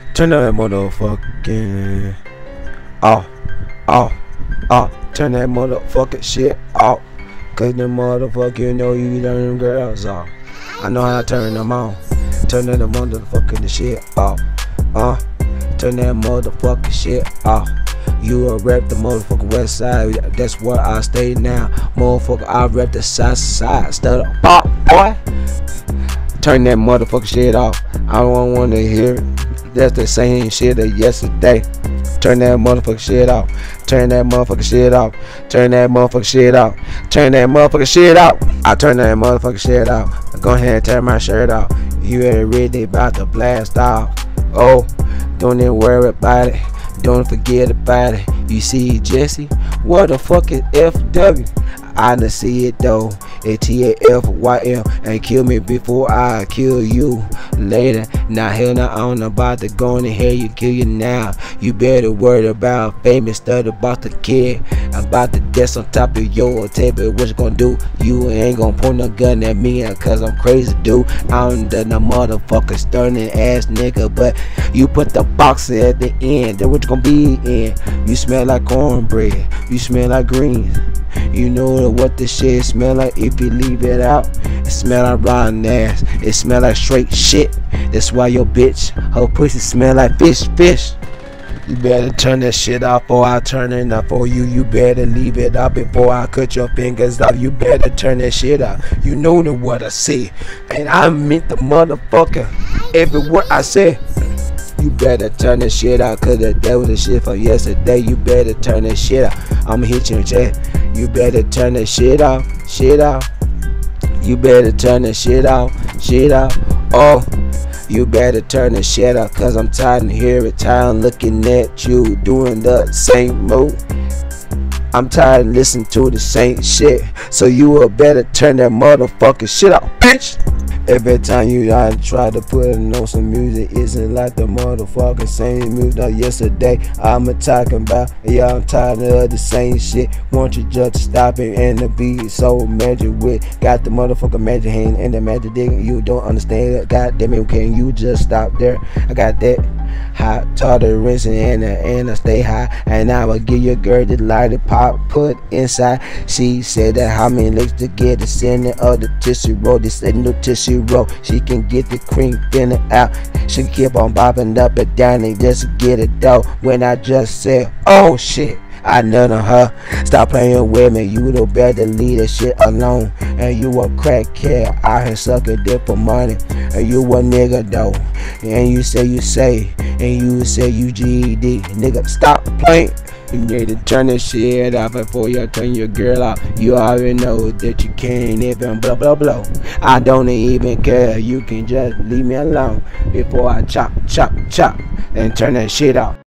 Turn that motherfucking off, off, off. Turn that motherfucking shit off. Cause the motherfucker, you know you turn them girls off. I know how to turn them on. Turn that motherfucking shit off. Turn that motherfucking shit off. You a rep the motherfucking west side. That's where I stay now. Motherfucker, I rep the south side. Stud up, pop, boy. Turn that motherfucking shit off. I don't want to hear it. That's the same shit as yesterday. Turn that motherfucking shit off. Turn that motherfucking shit off. Turn that motherfucking shit off. Turn that motherfucking shit off. I turn that motherfucking shit off. Go ahead and tear my shirt off. You ain't really about to blast off. Oh, don't even worry about it. Don't forget about it. You see Jesse? What the fuck is FW? I done see it though. ATAFYM and kill me before I kill you later. Now hell no, I'm about to go in the hell, you kill you now. You better worry about famous stuff about the kid. I'm about to death on top of your table. What you gonna do? You ain't gonna point no gun at me cause I'm crazy dude. I'm the motherfucker stunning ass nigga, but you put the box at the end. Then what you gonna be in? You smell like cornbread. You smell like greens. You know what this shit smell like if you leave it out. It smell like rotten ass. It smell like straight shit. That's why your bitch, her pussy smell like fish. You better turn that shit off or I turn it off for you. You better leave it out before I cut your fingers off. You better turn that shit off. You know what I say. And I meant the motherfucker. Every word I say. You better turn that shit out, cause that was the shit from yesterday. You better turn that shit out. I'ma hit you in chat. You better turn that shit off, shit off. You better turn that shit off, shit off. Oh, you better turn that shit off, cause I'm tired of hearing, tired of looking at you doing the same move. I'm tired of listening to the same shit. So you will better turn that motherfucking shit off, bitch. Every time you try to put on some music, isn't like the motherfucking same music of yesterday. I'm talking about, yeah, I'm tired of the same shit. Want you just to stop it and the beat so magic with. Got the motherfucking magic hand and the magic dick. You don't understand that. God damn it, can you just stop there? I got that hot tolerance and I stay high. And I will give your girl the lollipop put inside. She said that how many legs to get the center of the tissue roll. This ain't no tissue roll. She can get the cream thinner out. She can keep on bobbing up and down and just get it though. When I just said, oh shit, I none of her. Stop playing with me. You the better leave that shit alone. And you a crackhead out here sucking dick for money. And you a nigga though. And you say and you say you GED. Nigga, stop playing. You need to turn this shit off before you turn your girl off. You already know that you can't even blah blah blah. I don't even care. You can just leave me alone before I chop and turn that shit off.